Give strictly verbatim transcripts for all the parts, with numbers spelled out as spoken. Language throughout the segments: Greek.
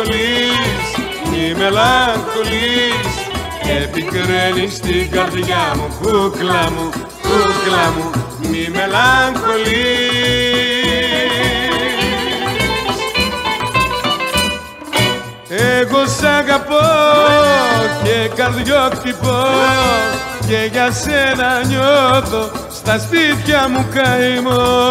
μελαγχολείς, μη μελαγχολείς, επικραίνεις την καρδιά μου, κούκλα μου, κούκλα μου, μη μελαγχολείς. Εγώ σ' αγαπώ και καρδιόκτυπο και για σένα νιώθω στα σπίτια μου καημό.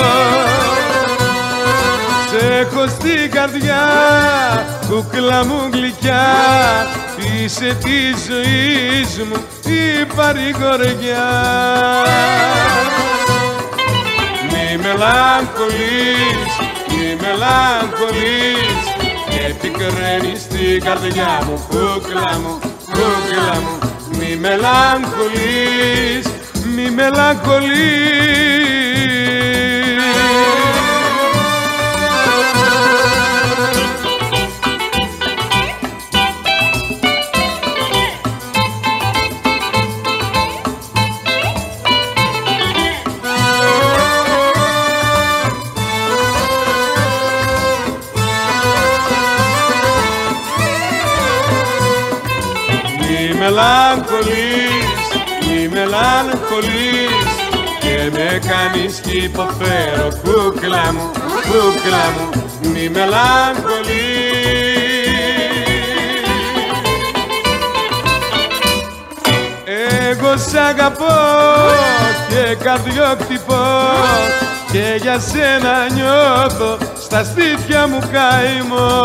Σ' έχω στην καρδιά, κούκλα μου γλυκιά, είσαι της ζωής μου η παρηγοριά. Μη μελαγχολείς, μη μελαγχολείς, επικραίνεις την καρδιά μου, κούκλα μου, κούκλα μου, μη μελαγχολείς, μη μελαγχολείς. Μη μελαγχολείς, μη μελαγχολείς και με κάνεις κι υποφέρω, κούκλα μου, κούκλα μου, μη μελαγχολείς. Εγώ σ' αγαπώ και καρδιόκτυπο και για σένα νιώθω στα σπίτια μου καημό.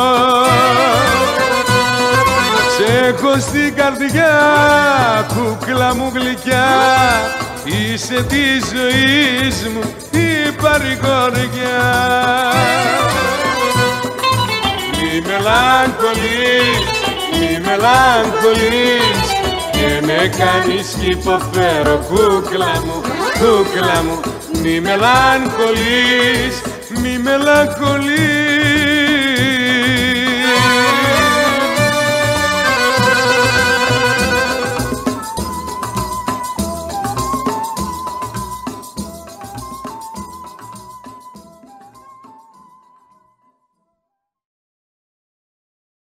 Σ' έχω στην καρδιά, κούκλα μου γλυκιά, είσαι της ζωής μου η παρηγοριά. Μη μελαγχολείς, μη μελαγχολείς και με κάνεις κι υποφέρω, κούκλα μου, κούκλα μου, μη μελαγχολείς, μη μελαγχολείς.